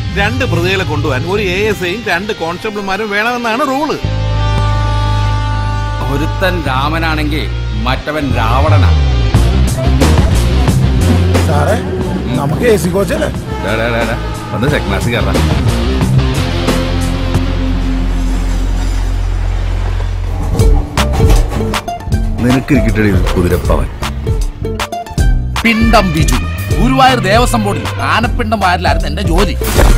2 പ്രതികളെ കൊണ്ടുപോകാൻ ഒരു ASIയും 2 കോൺസ്റ്റബിൾമാരും വേണമെന്നാണ് റൂള്. ഒരുത്തൻ രാമനാണെങ്കിൽ മറ്റവൻ രാവണനാ. സാറേ നമുക്ക് AC കോച്ചല്ലേ? ഒന്ന് സെക്കൻഡ് ക്ലാസ് കയറാം. നിനക്ക് കിട്ടടി കുതിരപ്പവൻ. പിണ്ടം ബിജു, ഗുരുവായൂർ ദേവസ്വം ബോർഡിൽ ആനപ്പിണ്ടം വാരലായിരുന്നു എന്റെ ജോലി.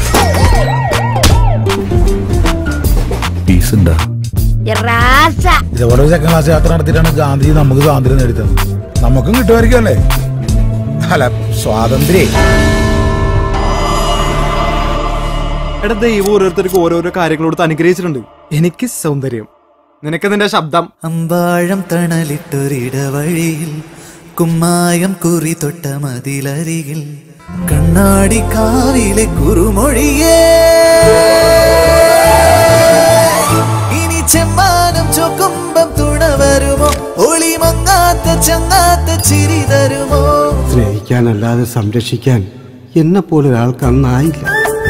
ഇതേപോലെ സെക്കൻഡ് ക്ലാസ് യാത്ര നടത്തിയിട്ടാണ് ഗാന്ധി നമുക്ക് സ്വാതന്ത്ര്യം നേടിത്തത്. നമുക്കും കിട്ടുമായിരിക്കും അല്ലേ? അല്ല, സ്വാതന്ത്ര്യം. എടാ, ദൈവം ഓരോരുത്തർക്കും ഓരോരോ കാര്യങ്ങളോട് അനുഗ്രഹിച്ചിട്ടുണ്ട്. എനിക്ക് സൗന്ദര്യം, നിനക്ക് നിന്റെ ശബ്ദം. അമ്പാഴം തണലിട്ടൊരിടവഴിയിൽ കുമ്മായം കുറി തൊട്ട മതിലരികിൽ കണ്ണാടി കാവിലെ കുറുമൊഴിയേ ഇനി ചെമ്മാനം ചൊക്കുമ്പം തുണ വരുമോ? ഒളി മങ്ങാത്ത ചങ്ങാത്ത ചിരി തരുമോ? സ്നേഹിക്കാനല്ലാതെ സംരക്ഷിക്കാൻ എന്നെ പോലെ ഒരാൾക്ക് അന്നായില്ല.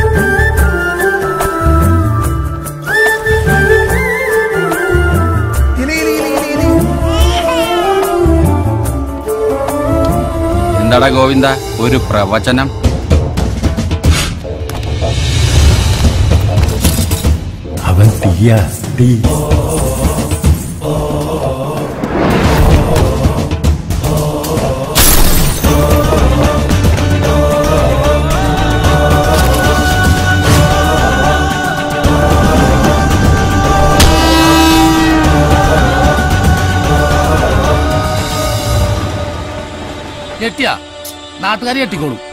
എന്താടാ ഗോവിന്ദ ഒരു പ്രവചനം? അവൻ തീയാ, തീ. ഞെട്ടിയാ നാട്ടുകാരി ഞെട്ടിക്കോളൂ.